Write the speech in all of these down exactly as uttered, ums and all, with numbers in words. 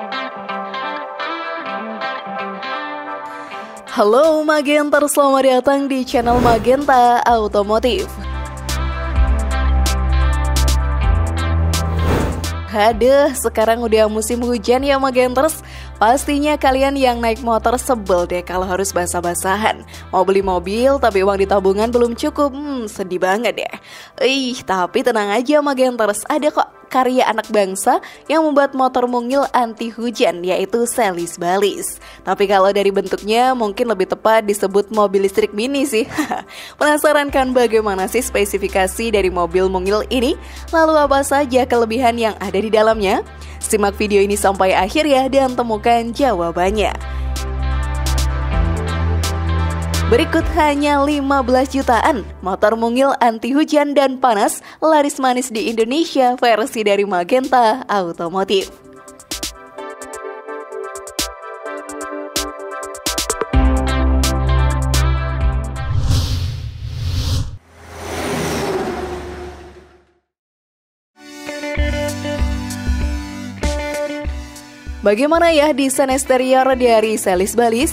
Halo Magenter, selamat datang di channel Magenta Automotive. Haduh, sekarang udah musim hujan ya Magenters. Pastinya kalian yang naik motor sebel deh kalau harus basah-basahan. Mau beli mobil tapi uang di tabungan belum cukup, hmm, sedih banget ya. Ih, tapi tenang aja Magenters, ada kok karya anak bangsa yang membuat motor mungil anti hujan, yaitu Selis Balis. Tapi kalau dari bentuknya mungkin lebih tepat disebut mobil listrik mini sih. Penasaran kan bagaimana sih spesifikasi dari mobil mungil ini? Lalu apa saja kelebihan yang ada di dalamnya? Simak video ini sampai akhir ya dan temukan jawabannya. Berikut hanya lima belas jutaan, motor mungil anti hujan dan panas laris manis di Indonesia versi dari Magenta Automotive. Bagaimana ya desain eksterior dari Selis Balis?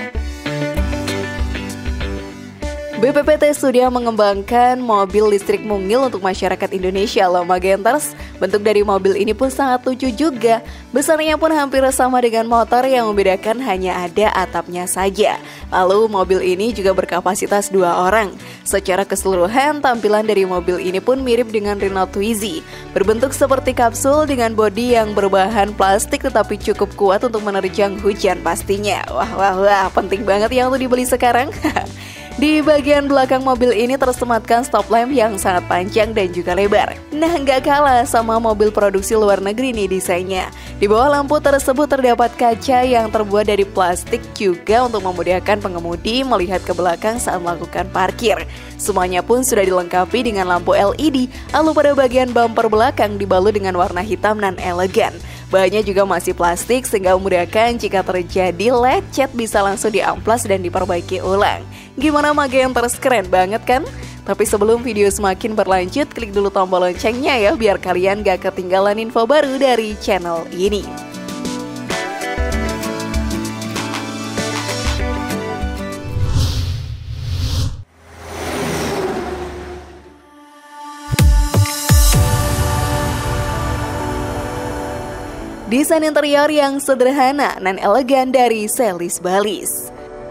B P P T sudah mengembangkan mobil listrik mungil untuk masyarakat Indonesia loh Magenters. Bentuk dari mobil ini pun sangat lucu juga. Besarnya pun hampir sama dengan motor, yang membedakan hanya ada atapnya saja. Lalu mobil ini juga berkapasitas dua orang. Secara keseluruhan tampilan dari mobil ini pun mirip dengan Renault Twizy. Berbentuk seperti kapsul dengan bodi yang berbahan plastik tetapi cukup kuat untuk menerjang hujan pastinya. Wah wah wah, penting banget yang untuk dibeli sekarang. Di bagian belakang mobil ini tersematkan stop lamp yang sangat panjang dan juga lebar. Nah, nggak kalah sama mobil produksi luar negeri nih desainnya. Di bawah lampu tersebut terdapat kaca yang terbuat dari plastik juga untuk memudahkan pengemudi melihat ke belakang saat melakukan parkir. Semuanya pun sudah dilengkapi dengan lampu L E D, lalu pada bagian bumper belakang dibalut dengan warna hitam dan elegan. Bahannya juga masih plastik sehingga memudahkan jika terjadi lecet bisa langsung diamplas dan diperbaiki ulang. Gimana Magenters, keren banget kan? Tapi sebelum video semakin berlanjut, klik dulu tombol loncengnya ya biar kalian gak ketinggalan info baru dari channel ini. Desain interior yang sederhana dan elegan dari Selis Balis.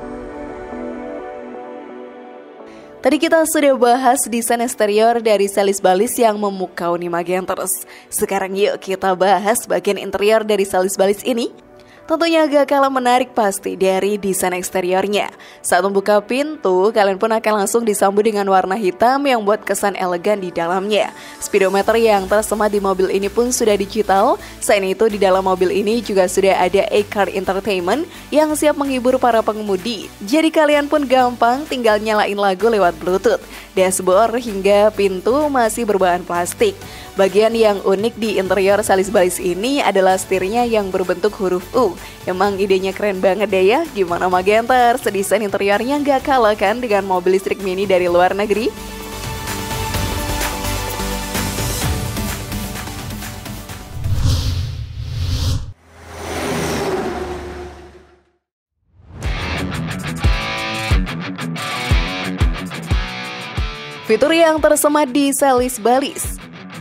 Tadi kita sudah bahas desain eksterior dari Selis Balis yang memukau nih Magenters. Sekarang yuk kita bahas bagian interior dari Selis Balis ini. Tentunya gak kalah menarik pasti dari desain eksteriornya. Saat membuka pintu, kalian pun akan langsung disambut dengan warna hitam yang buat kesan elegan di dalamnya. Speedometer yang tersemat di mobil ini pun sudah digital. Selain itu, di dalam mobil ini juga sudah ada e-car entertainment yang siap menghibur para pengemudi. Jadi kalian pun gampang tinggal nyalain lagu lewat Bluetooth. Dashboard hingga pintu masih berbahan plastik. Bagian yang unik di interior Selis Balis ini adalah setirnya yang berbentuk huruf U. Emang idenya keren banget deh ya. Gimana Magenters, desain interiornya gak kalah kan dengan mobil listrik mini dari luar negeri? Fitur yang tersemat di Selis Balis.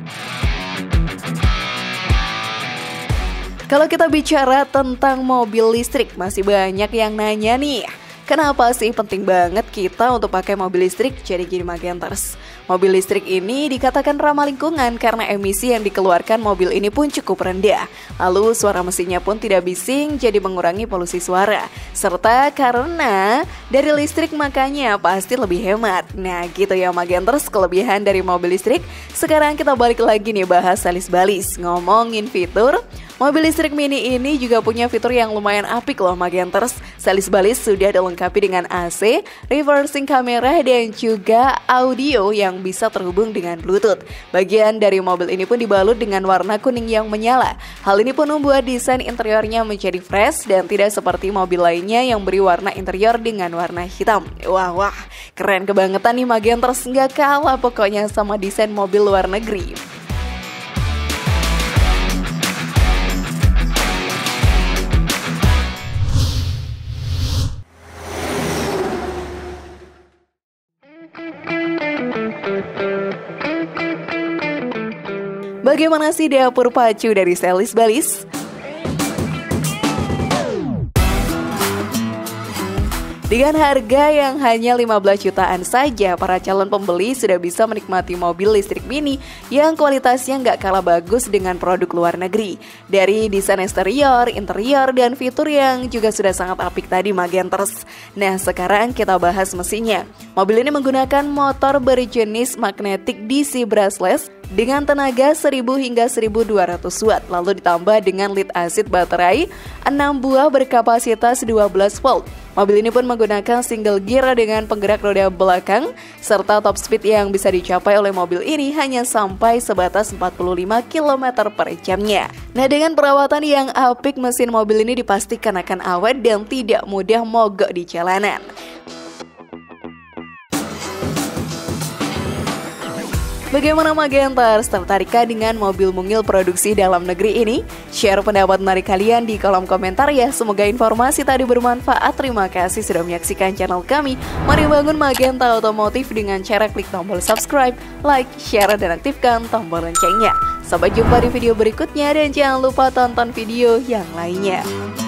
Kalau kita bicara tentang mobil listrik, masih banyak yang nanya nih, kenapa sih penting banget kita untuk pakai mobil listrik? Jadi gini Magenters, mobil listrik ini dikatakan ramah lingkungan karena emisi yang dikeluarkan mobil ini pun cukup rendah. Lalu suara mesinnya pun tidak bising, jadi mengurangi polusi suara. Serta karena dari listrik makanya pasti lebih hemat. Nah gitu ya Magenters, kelebihan dari mobil listrik. Sekarang kita balik lagi nih bahas Selis Balis. Ngomongin fitur, mobil listrik mini ini juga punya fitur yang lumayan apik loh Magenters. Selis Balis sudah dilengkapi dengan A C, reversing kamera, dan juga audio yang bisa terhubung dengan Bluetooth. Bagian dari mobil ini pun dibalut dengan warna kuning yang menyala. Hal ini pun membuat desain interiornya menjadi fresh dan tidak seperti mobil lainnya yang beri warna interior dengan warna hitam. Wah wah, keren kebangetan nih Magenters, nggak kalah pokoknya sama desain mobil luar negeri. Bagaimana sih dapur pacu dari Selis Balis? Dengan harga yang hanya lima belas jutaan saja, para calon pembeli sudah bisa menikmati mobil listrik mini yang kualitasnya nggak kalah bagus dengan produk luar negeri. Dari desain eksterior, interior, dan fitur yang juga sudah sangat apik tadi Magenters. Nah, sekarang kita bahas mesinnya. Mobil ini menggunakan motor berjenis magnetic D C brushless dengan tenaga seribu hingga seribu dua ratus watt, lalu ditambah dengan lead acid baterai enam buah berkapasitas dua belas volt. Mobil ini pun menggunakan single gear dengan penggerak roda belakang, serta top speed yang bisa dicapai oleh mobil ini hanya sampai sebatas empat puluh lima kilometer per jamnya. Nah, dengan perawatan yang apik, mesin mobil ini dipastikan akan awet dan tidak mudah mogok di jalanan. Bagaimana Magenters, tertarikkah dengan mobil mungil produksi dalam negeri ini? Share pendapat menarik kalian di kolom komentar ya. Semoga informasi tadi bermanfaat. Terima kasih sudah menyaksikan channel kami. Mari bangun Magenta Otomotif dengan cara klik tombol subscribe, like, share, dan aktifkan tombol loncengnya. Sampai jumpa di video berikutnya dan jangan lupa tonton video yang lainnya.